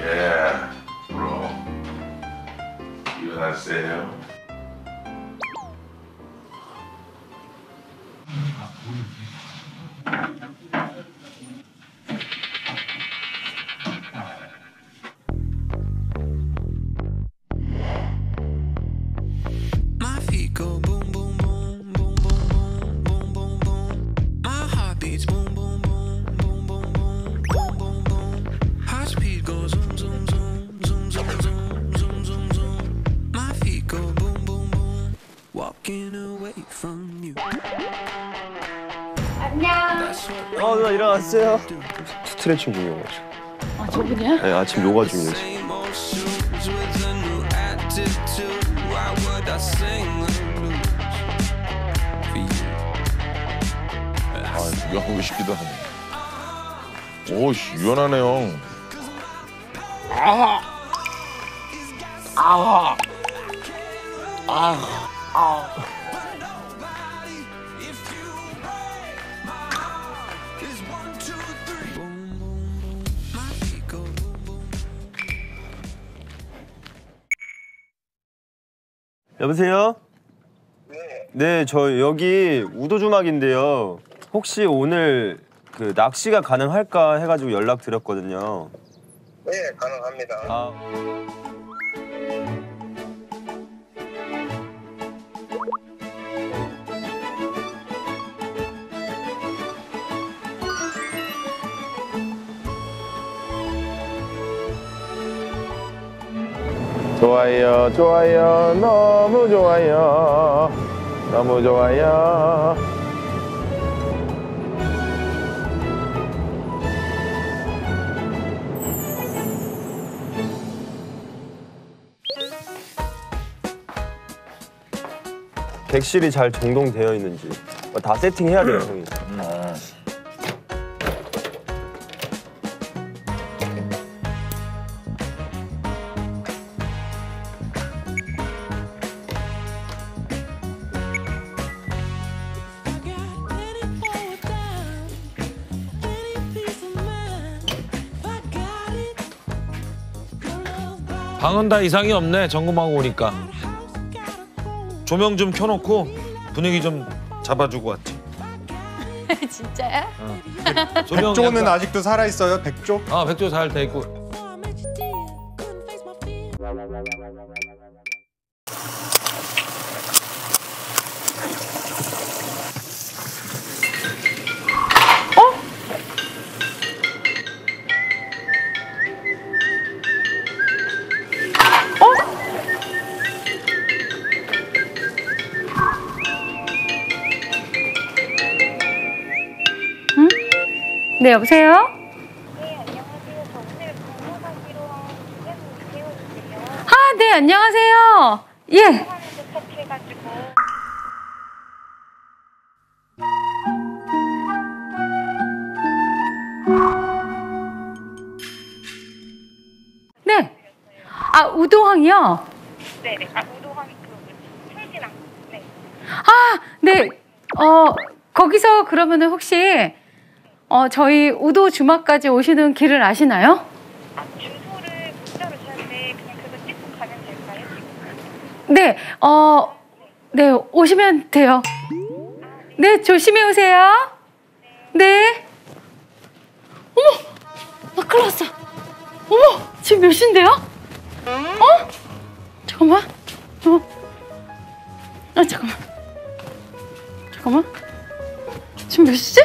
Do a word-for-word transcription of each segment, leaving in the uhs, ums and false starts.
Yeah, bro. 일어났어요? 안녕. 어, 누나 일어났어요? 스트레칭 중이어가지고. 아, 저분이야? 네, 아침 요가 중이어서. 아, 유하고 싶기도 하네. 오, 유연하네요. 아, 아, 아, 아. 여보세요? 네. 네, 저 여기 우도주막인데요. 혹시 오늘 그 낚시가 가능할까 해가지고 연락 드렸거든요. 네, 가능합니다. 아. 좋아요, 좋아요, 너무 좋아요, 너무 좋아요. 객실이 잘 정돈되어 있는지 다 세팅해야 돼요, 형이. 음. 방은 다 이상이 없네, 점검하고 오니까. 조명 좀 켜놓고 분위기 좀 잡아주고 왔지. 진짜야? 어. 조명 백조는 약간... 아직도 살아있어요, 백조? 아, 백조 잘 돼 있고. 네, 여보세요? 네, 안녕하세요. 저 오늘 근무하기로 한 기자님 태워주세요. 아, 네, 안녕하세요. 예. 하는데 터치해가지고. 네. 아, 우도항이요? 네네. 아, 우도항이 그 철진항. 네. 아, 네. 어, 거기서 그러면은 혹시 어, 저희 우도 주막까지 오시는 길을 아시나요? 아, 주소를 문자로 주셨는데 그냥 그거 찍고 가면 될까요? 네. 어, 네, 오시면 돼요. 네, 조심히 오세요. 네. 어머! 나 큰일 났어. 어머! 지금 몇 시인데요? 어? 잠깐만. 어. 아, 잠깐만. 잠깐만. 지금 몇 시지?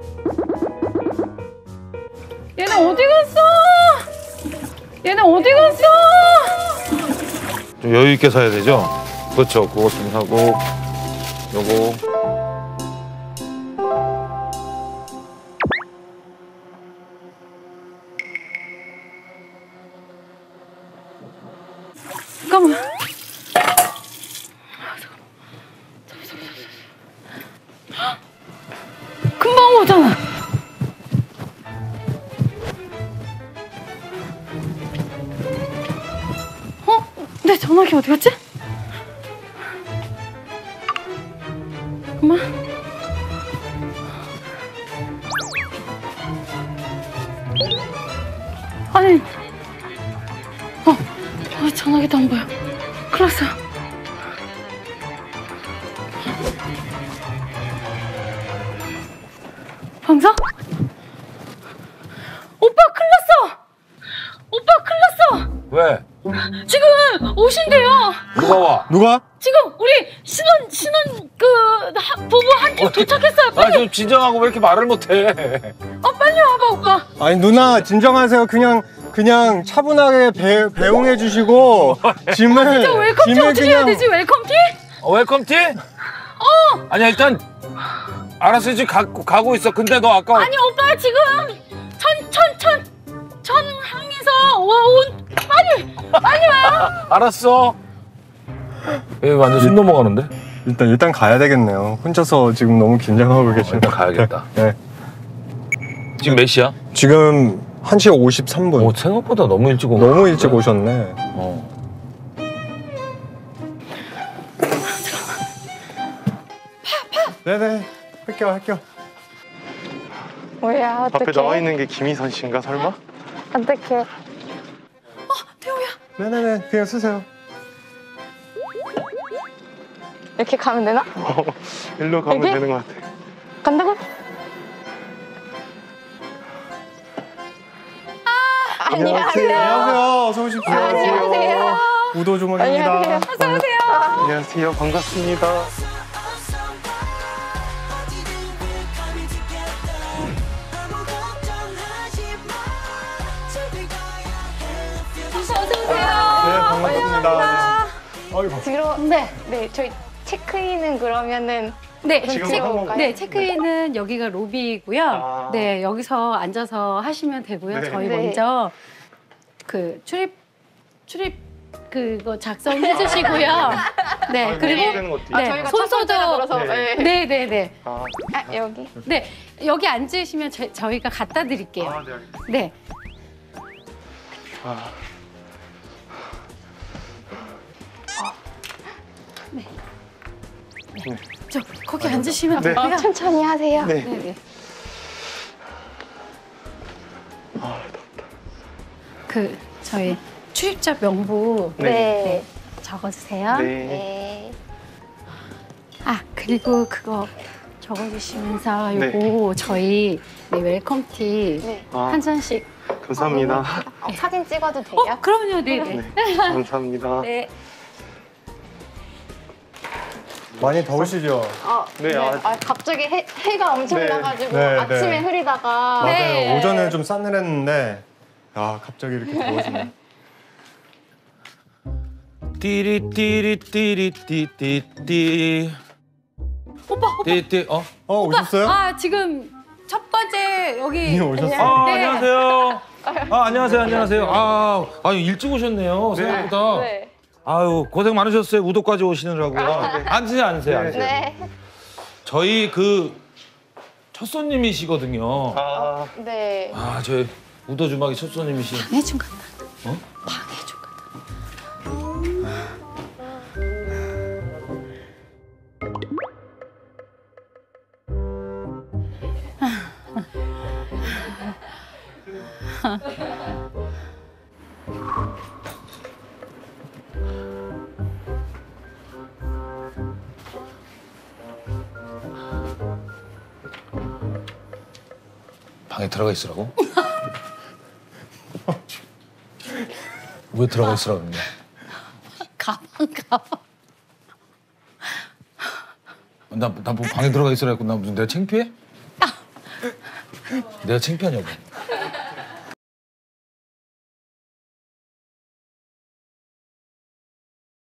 얘네 어디 갔어? 얘네 어디 갔어? 좀 여유 있게 사야 되죠? 그렇죠. 그것 좀 사고, 요거. 잠깐만. 금방 오잖아. 어? 내 전화기 어디 갔지? 잠깐만. 아니, 전화기도 안 보여. 큰일 났어. 범석? 오빠 큰일 났어! 오빠 큰일 났어! 왜? 지금 오신대요. 누가 와? 누가? 지금 우리 신혼 신혼 그 하- 부부 한 팀 도착했어요. 아, 빨리. 좀 진정하고 왜 이렇게 말을 못해? 어 빨리 와봐 오빠. 아니 누나 진정하세요. 그냥 그냥 차분하게 배, 배웅해 주시고 짐을 저 웰컴티 짐을 어떻게 해야 되지? 웰컴티? 어, 웰컴티? 어. 아니야 일단 알았어 지금 가, 가고 있어. 근데 너 아까 아니 오빠 지금 천 천 천 천항에서 온 빨리 빨리 와요. 알았어. 얘 완전 숨 넘어가는데? 일단 일단 가야 되겠네요. 혼자서 지금 너무 긴장하고 계시네. 일단 가야겠다. 네. 지금 몇 시야? 지금 한 시 오십삼 분. 오, 생각보다 너무 일찍 온 너무 일찍 오셨네. 어. 네네. 할게요 할게요. 뭐야 앞에 어떡해. 나와 있는 게 김희선 씨인가 설마? 어떡해. 태호야. 네네네. 그냥 쓰세요. 이렇게 가면 되나? 어, 일로 가면 여기? 되는 것 같아. 간다고? 아, 안녕하세요. 안녕하세요. 어서 오십시오. 안녕하세요. 우도 주먹입니다. 안녕하세요. 어서 오세요. 안녕하세요. 반갑습니다. 어서 오세요. 네, 반갑습니다. 어이구. 들어. 네. 네, 저희 체크인은 그러면은 네, 지금 체, 하고 네, 체크인은 여기가 로비이고요. 아. 네, 여기서 앉아서 하시면 되고요. 네. 저희 네. 먼저 그 출입 출입 그거 작성해 주시고요. 네, 아, 그리고 되는 것도 아, 네, 저희가 손소독. 첫 번째라 그래서 네. 네. 네, 네, 네. 아, 아, 여기. 네, 여기 앉으시면 제, 저희가 갖다 드릴게요. 아, 네, 알겠습니다. 네. 아. 저 거기 앉으시면 네. 되고요. 어, 천천히 하세요. 네. 네, 네. 아, 덥다. 그 저희 출입자 명부 네. 네. 적어주세요. 네. 네. 아 그리고 그거 적어주시면서 네. 요거 저희 네, 웰컴티 네. 아, 한 잔씩. 감사합니다. 어, 사진 찍어도 돼요? 어 그럼요, 네, 네. 네, 감사합니다. 네. 많이 더우시죠? 어, 네, 네. 아- 아, 갑자기 해, 해가 엄청 네. 나가지고 네, 아침에 네. 흐리다가 맞아요. 네. 오전에 좀 싸늘했는데 아 갑자기 이렇게 더워지네. 띠리 띠리 띠리 띠띠띠 오빠, 오빠. 띠띠 어? 어 오셨어요? 아 지금 첫 번째 여기. 이미 오셨어요? 아 네. 안녕하세요. 아 안녕하세요 안녕하세요. 아 아유 일찍 오셨네요 생각보다. 네. 아유 고생 많으셨어요 우도까지 오시느라고요. 앉으세요 앉으세요 앉으세요. 네. 저희 그 첫 손님이시거든요. 아, 네. 아 저희 우도 주막이 첫 손님이시. 방해준 같다. 어? 방해준 같다. 방에 들어가 있으라고? 왜 들어가 있으라고 그러냐? 가방 가방. 나, 나 뭐 방에 들어가 있으라 했고 나 무슨 내가 창피해? 내가 창피하냐고.